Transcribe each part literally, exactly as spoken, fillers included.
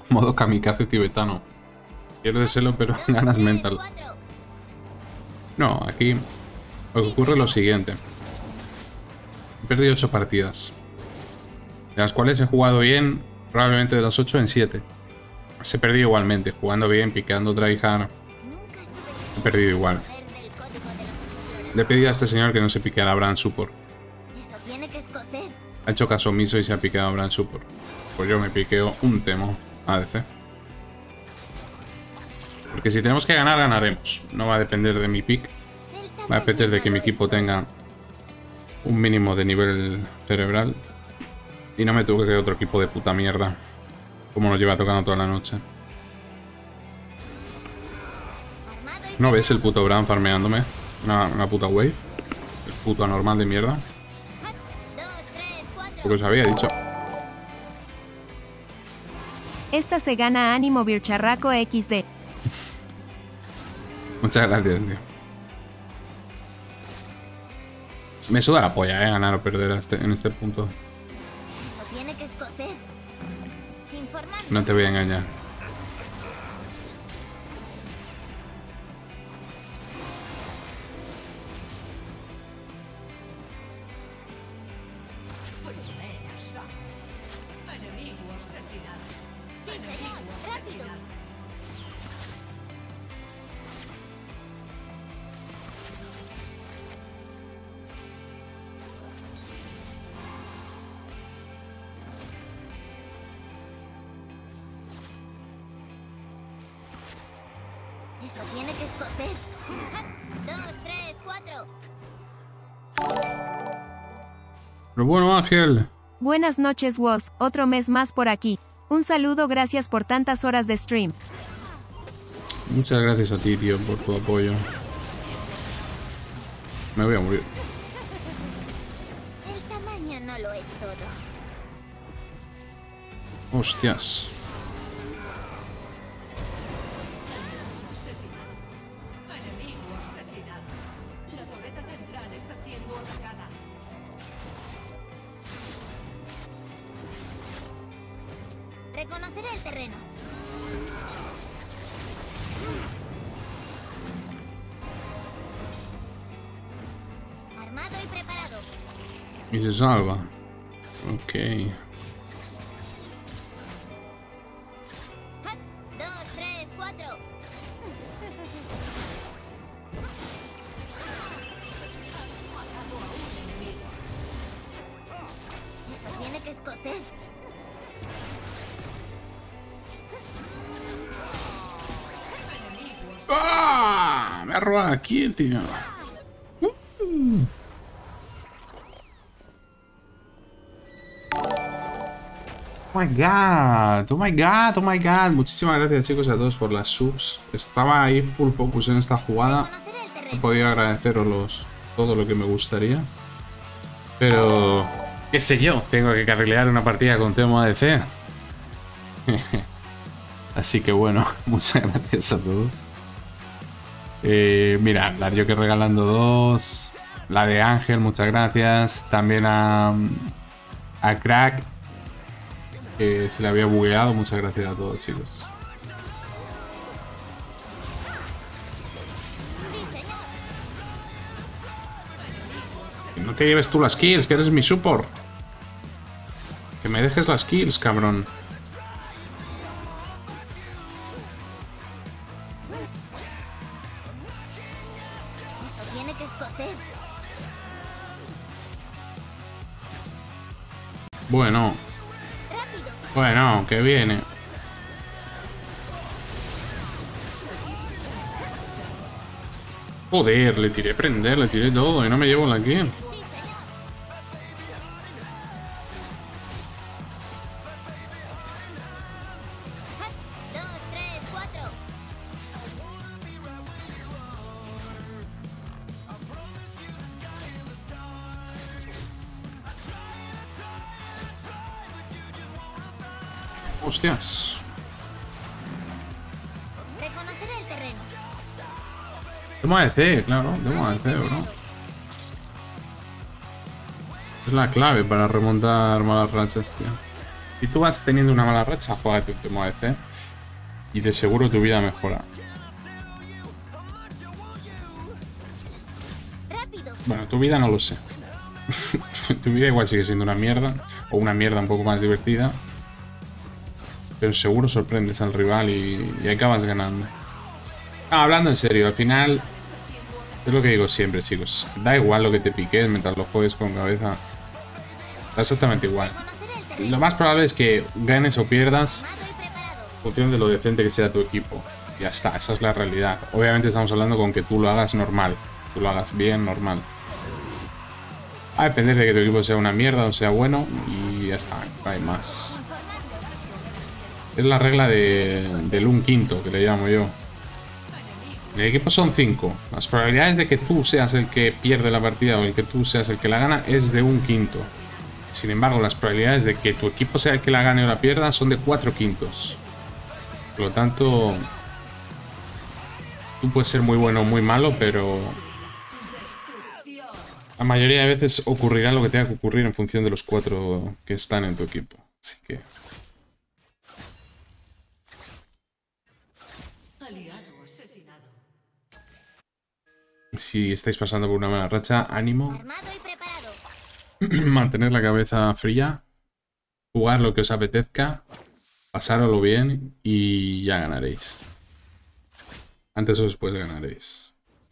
Modo kamikaze tibetano. Pierdes elo pero ganas mental. No, aquí lo que ocurre es lo siguiente. He perdido ocho partidas. De las cuales he jugado bien, probablemente de las ocho en siete. Se he perdido igualmente, jugando bien, piqueando tryhard. He perdido igual. Le he pedido a este señor que no se piqueara a Brand Support. Ha hecho caso omiso y se ha piqueado a Brand Support. Pues yo me piqueo un Temo A D C. Porque si tenemos que ganar, ganaremos. No va a depender de mi pick. Va a depender de que mi equipo tenga un mínimo de nivel cerebral. Y no me toque otro equipo de puta mierda. Como nos lleva tocando toda la noche. ¿No ves el puto Bran farmeándome? Una, una puta wave. El puto anormal de mierda. Porque os había dicho. Esta se gana ánimo Bircharraco equis de. Muchas gracias, tío. Me suda la polla, eh, ganar o perder a este, en este punto. No te voy a engañar. Eso tiene que escocer. Dos, tres, cuatro. Pero bueno, Ángel. Buenas noches, Woz. Otro mes más por aquí. Un saludo, gracias por tantas horas de stream. Muchas gracias a ti, tío, por tu apoyo. Me voy a morir. El tamaño no lo es todo. Hostias. Reconoceré el terreno. Armado y preparado. Y se salva. Ok. Dos, tres, cuatro. Eso tiene que escocer. ¡Ah! Me ha robado aquí, tío. Uh. Oh my god, oh my god, oh my god. Muchísimas gracias, chicos, a todos por las subs. Estaba ahí full focus en esta jugada. No podía agradeceros todo lo que me gustaría. Pero, qué sé yo, tengo que carrilear una partida con Temo A D C. Así que bueno, muchas gracias a todos. Eh, mira, la yo que regalando dos. La de Ángel, muchas gracias. También a, a Crack, que se le había bugueado. Muchas gracias a todos, chicos. Que no te lleves tú las kills, que eres mi support. Que me dejes las kills, cabrón. Bueno. Bueno, que viene. Joder, le tiré prender, le tiré todo y no me llevo la kill. Hostias. Reconocer el terreno. Temo A D C, claro, Temo A D C, bro. Es la clave para remontar malas rachas, tío. Si tú vas teniendo una mala racha, juégate un Temo A D C y de seguro tu vida mejora. Rápido. Bueno, tu vida no lo sé. Tu vida igual sigue siendo una mierda, o una mierda un poco más divertida. Pero seguro sorprendes al rival y, y acabas ganando. Ah, hablando en serio, al final es lo que digo siempre, chicos. Da igual lo que te piques mientras lo juegues con cabeza. Da exactamente igual. Lo más probable es que ganes o pierdas en función de lo decente que sea tu equipo. Ya está, esa es la realidad. Obviamente estamos hablando con que tú lo hagas normal. Tú lo hagas bien, normal. Va a depender de que tu equipo sea una mierda o sea bueno. Y ya está, no hay más. Es la regla de, del un quinto, que le llamo yo. En el equipo son cinco. Las probabilidades de que tú seas el que pierde la partida o el que tú seas el que la gana es de un quinto. Sin embargo, las probabilidades de que tu equipo sea el que la gane o la pierda son de cuatro quintos. Por lo tanto, tú puedes ser muy bueno o muy malo, pero la mayoría de veces ocurrirá lo que tenga que ocurrir en función de los cuatro que están en tu equipo. Así que... si estáis pasando por una mala racha, ánimo. Armado y preparado. Mantener la cabeza fría. Jugar lo que os apetezca. Pasároslo bien y ya ganaréis. Antes o después ganaréis.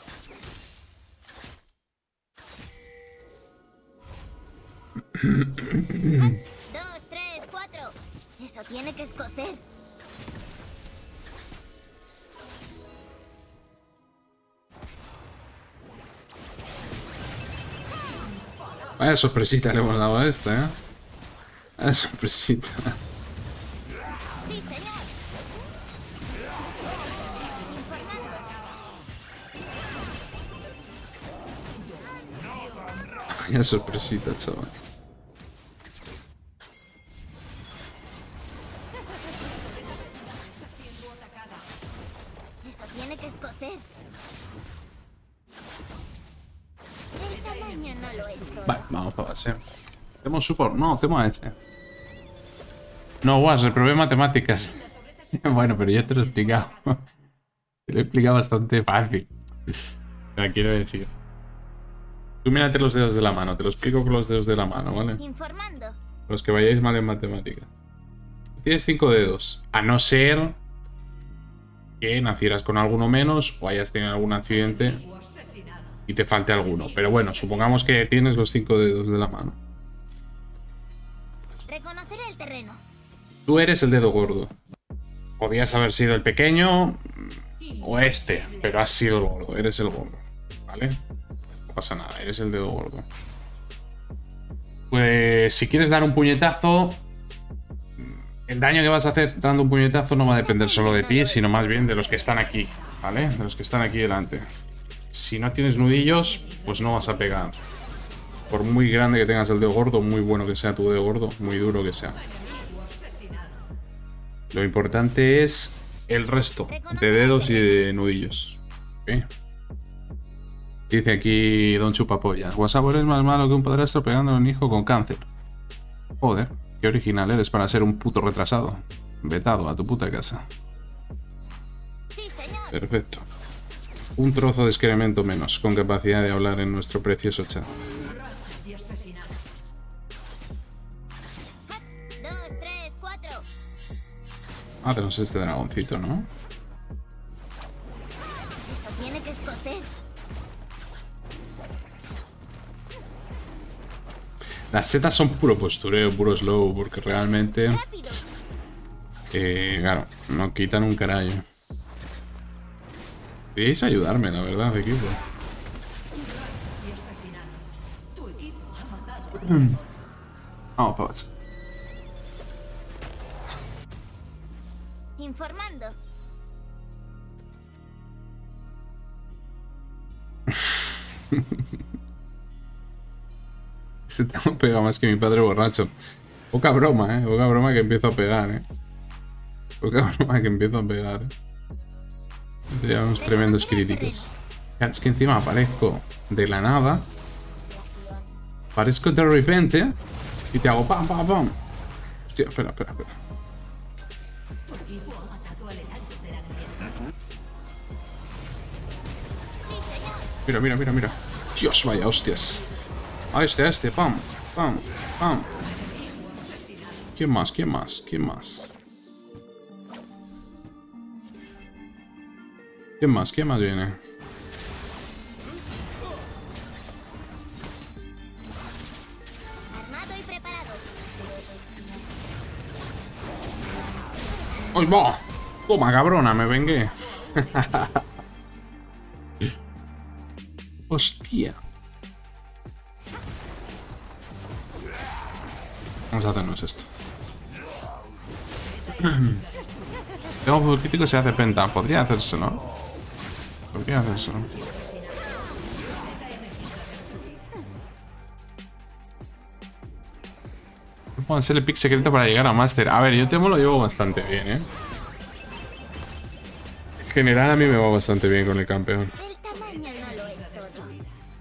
Dos, tres, cuatro. Eso tiene que escocer. Vaya sorpresita le hemos dado a esta, ¿eh? Vaya sorpresita. Sí, señor. Informando. Vaya sorpresita, chaval. Eso tiene que escocer. El tamaño no lo es todo. Vale, vamos para base. Tenemos support. No, tengo A D C. No, guas, reprobé matemáticas. Bueno, pero ya te lo he explicado. Te lo he explicado bastante fácil. O sea, quiero decir. Tú mírate los dedos de la mano. Te lo explico con los dedos de la mano, ¿vale? Informando. Los que vayáis mal en matemáticas. Tienes cinco dedos. A no ser que nacieras con alguno menos o hayas tenido algún accidente y te falte alguno. Pero bueno, supongamos que tienes los cinco dedos de la mano. Reconocer el terreno. Tú eres el dedo gordo. Podías haber sido el pequeño o este, pero has sido el gordo. Eres el gordo, ¿vale? No pasa nada, eres el dedo gordo. Pues si quieres dar un puñetazo, el daño que vas a hacer dando un puñetazo no va a depender solo de ti, sino más bien de los que están aquí, ¿vale? De los que están aquí delante. Si no tienes nudillos, pues no vas a pegar. Por muy grande que tengas el dedo gordo, muy bueno que sea tu dedo gordo, muy duro que sea. Lo importante es el resto de dedos y de nudillos. ¿Okay? Dice aquí Don Chupapollas. WhatsApp es más malo que un padrastro pegando a un hijo con cáncer. Joder, qué original eres para ser un puto retrasado. Vetado a tu puta casa. Sí, señor. Perfecto. Un trozo de excremento menos, con capacidad de hablar en nuestro precioso chat. Dos, tres, cuatro. Ah, tenemos este dragoncito, ¿no? Eso tiene que escocer. Las setas son puro postureo, puro slow, porque realmente... Rápido. Eh, claro, no quitan un carajo. Podríais ayudarme, la verdad, equipo. Vamos, pavas. Informando. Este tema pega más que mi padre borracho. Poca broma, eh. Poca broma que empiezo a pegar, eh. Poca broma que empiezo a pegar, eh. Serían unos tremendos críticos. Es que encima aparezco de la nada. Aparezco de repente y te hago pam, pam, pam. Hostia, espera, espera, espera. Mira, mira, mira, mira. Dios, vaya hostias. A este, a este, pam, pam, pam. ¿Quién más? ¿Quién más? ¿Quién más? ¿Quién más? ¿Quién más viene? Armado y preparado. ¡Ay, va! Toma, cabrona, me vengué. Hostia. Vamos a hacernos esto. Tengo un crítico se hace penta. Podría hacérselo. Podría hacérselo. Puedo hacer el pick secreto para llegar a Master. A ver, yo temo lo llevo bastante bien, ¿eh? En general a mí me va bastante bien con el campeón. El tamaño no lo es todo.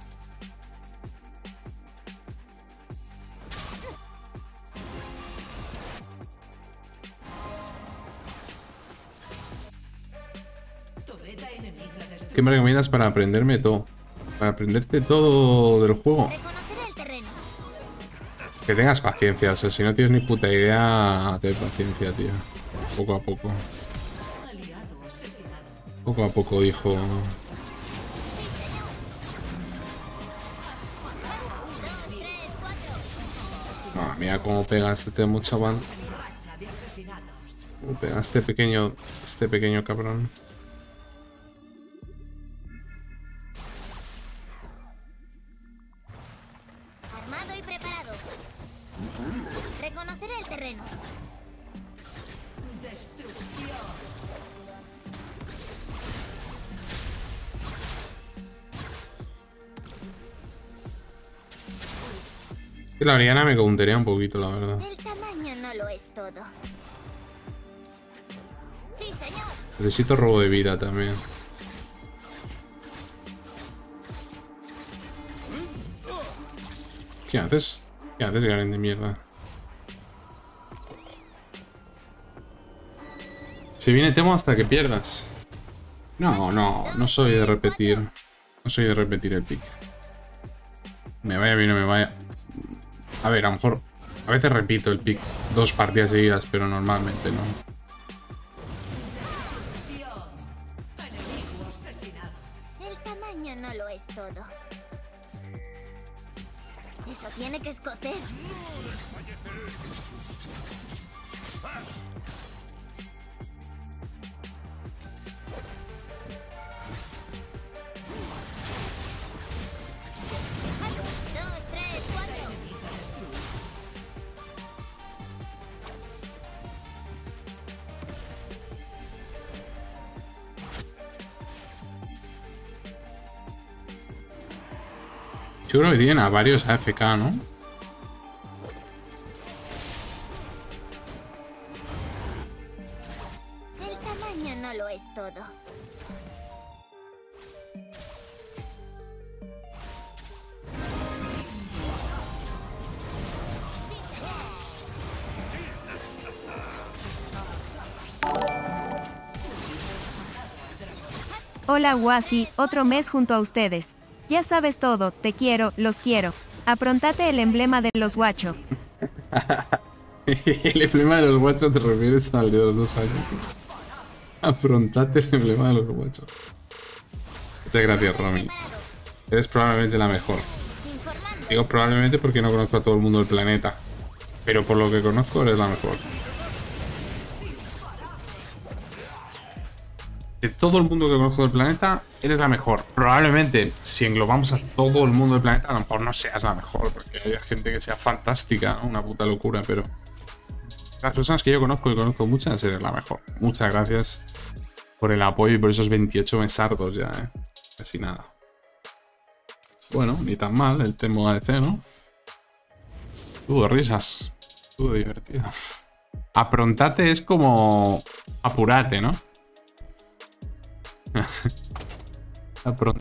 ¿Qué me recomiendas para aprenderme todo? Para aprenderte todo del juego. Reconocer el terreno. Que tengas paciencia, o sea, si no tienes ni puta idea, ten paciencia, tío. Poco a poco. Poco a poco, hijo. Ah, mira cómo pega este temo, chaval. Cómo pega este pequeño, este pequeño cabrón. Armado y preparado. Reconocer el terreno. Que la Oriana me counterea un poquito, la verdad. El tamaño no lo es todo. Sí, señor. Necesito robo de vida también. ¿Qué haces? ¿Qué haces, Garen de mierda? Se viene Temo hasta que pierdas. No, no, no soy de repetir. No soy de repetir el pick. Me vaya bien o me vaya. A ver, a lo mejor. A veces repito el pick dos partidas seguidas, pero normalmente no. El tamaño no lo es todo. Eso tiene que escocer. Dos, tres, cuatro. Yo creo que tienen a varios A F K, ¿no? El tamaño no lo es todo. Hola Wasi, otro mes junto a ustedes. Ya sabes todo, te quiero, los quiero. Aprontate el emblema de los guacho. El emblema de los guachos te refieres al de los dos años. Afrontate el emblema de los guachos. Muchas gracias, Romy. Eres probablemente la mejor. Informando. Digo probablemente porque no conozco a todo el mundo del planeta. Pero por lo que conozco eres la mejor. De todo el mundo que conozco del planeta, eres la mejor. Probablemente, si englobamos a todo el mundo del planeta, a lo mejor no seas la mejor, porque hay gente que sea fantástica, ¿no? Una puta locura, pero las personas que yo conozco y conozco muchas, eres la mejor. Muchas gracias por el apoyo y por esos veintiocho mesardos ya, ¿eh? Casi nada. Bueno, ni tan mal el tema A D C, ¿no? Tuvo risas. Tuvo divertido. Aprontate es como apurate, ¿no? Aprontate.